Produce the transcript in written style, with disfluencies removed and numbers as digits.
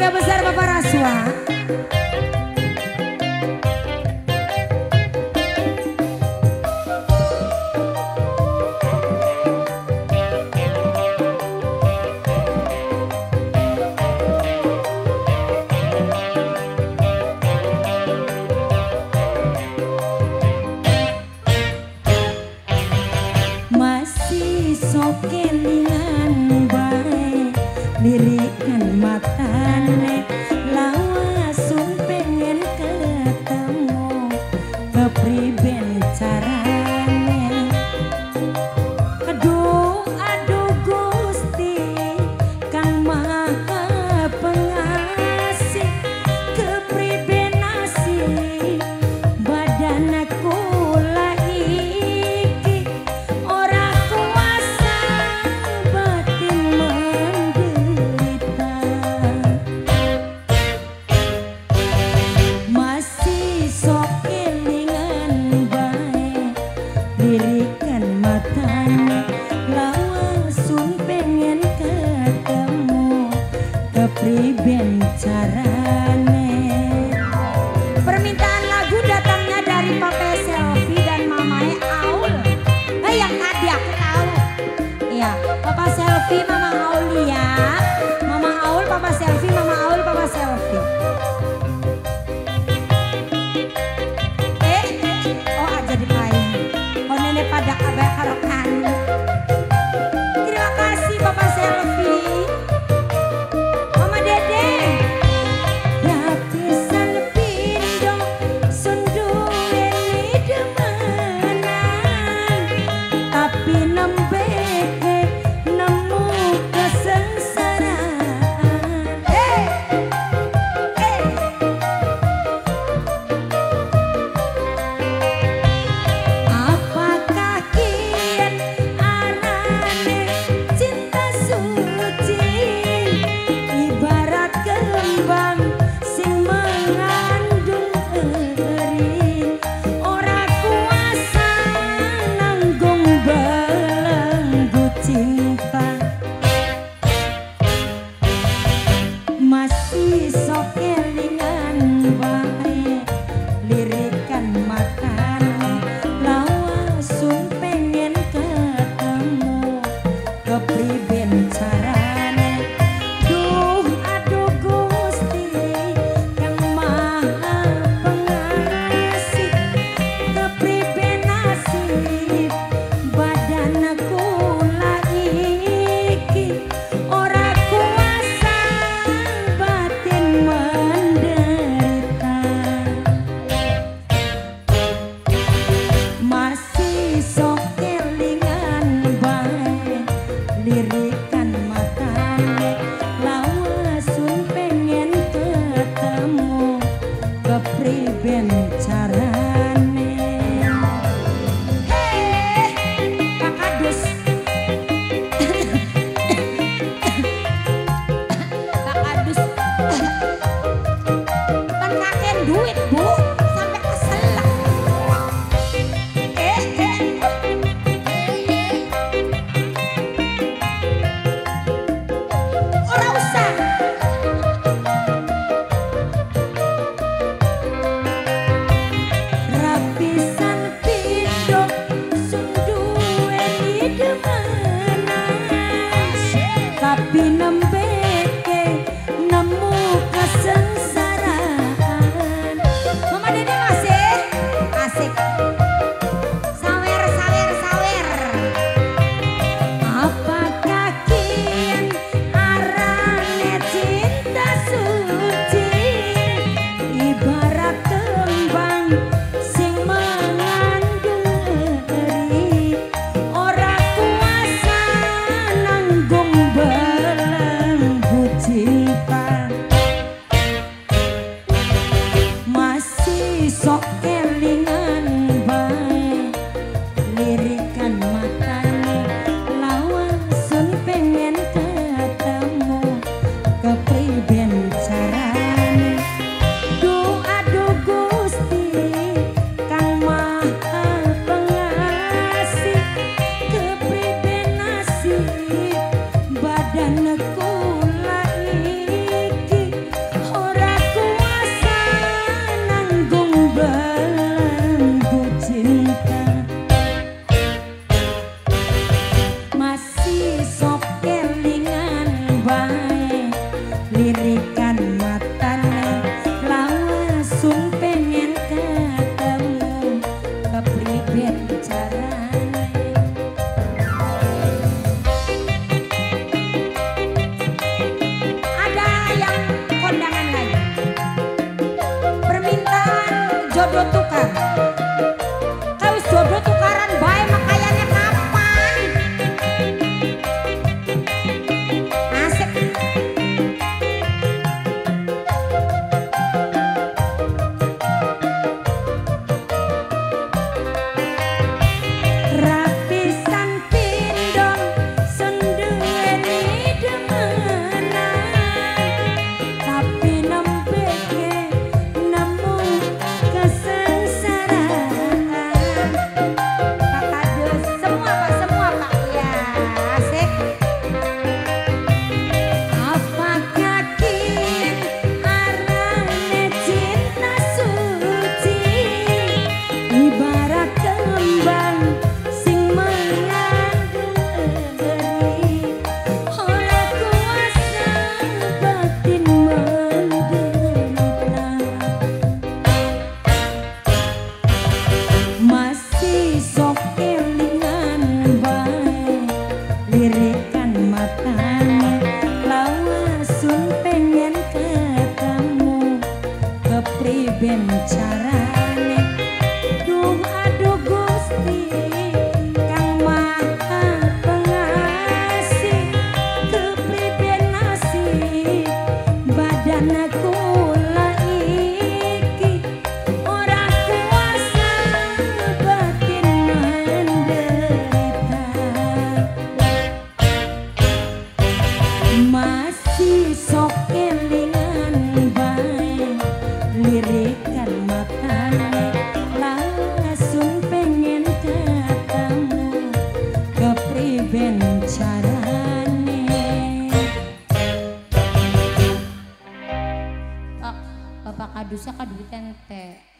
Keluarga besar Bapak Raswa. Masih sok kelingan bae lirikan matane lawasun pengen ketemu kepriben carane. Aduh aduh Gusti Kang Maha Pengasih, kepriben asih badanku lirikan matanya lawasun pengen ketemu kepriben carane. Permintaan lagu datangnya dari Papa Selfie dan Mamae Aul. Yang tadi aku tahu. Iya, Papa Selfie, Mama Aulia. Mama Aul, Papa Selfie, Mama Aul, Papa Selfie. Oh aja dipain. Oh nenek pada kabar karokan. Terima kasih Papa Selfie. Mama Dede. Lapisan pindo sunduweni demanan, tapi nembe nemu kesengsaraan. Apakah kian dusa ka duit ente